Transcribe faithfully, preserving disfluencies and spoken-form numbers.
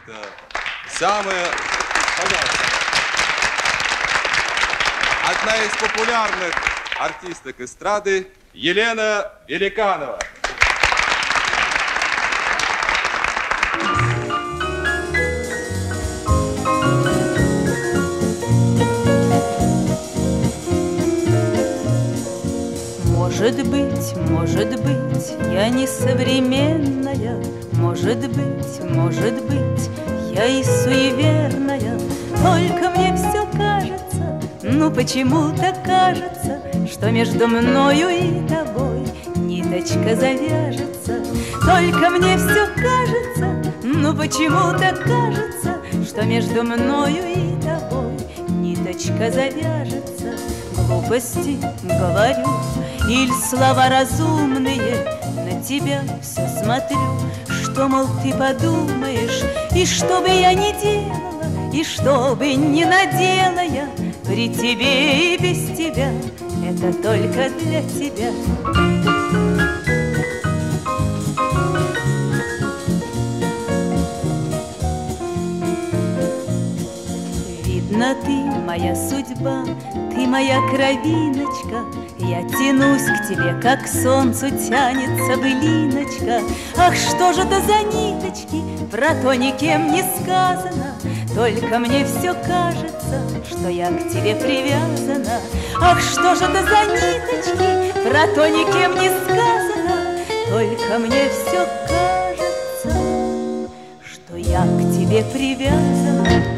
Это самое... Пожалуйста. Одна из популярных артисток эстрады Елена Великанова. Может быть, может быть, я не современная, может быть, может быть, я и суеверная, только мне все кажется, ну почему-то кажется, что между мною и тобой ниточка завяжется. Только мне все кажется, ну почему-то кажется, что между мною и тобой ниточка завяжется. Глупости говорю, или слова разумные, на тебя все смотрю, что, мол, ты подумаешь, и что бы я ни делала, и что бы ни надела я, при тебе и без тебя, это только для тебя. Видно, ты моя судьба, ты моя кровиночка, я тянусь к тебе, как к солнцу тянется былиночка. Ах, что же это за ниточки, про то никем не сказано, только мне все кажется, что я к тебе привязана. Ах, что же это за ниточки, про то никем не сказано, только мне все кажется, что я к тебе привязана.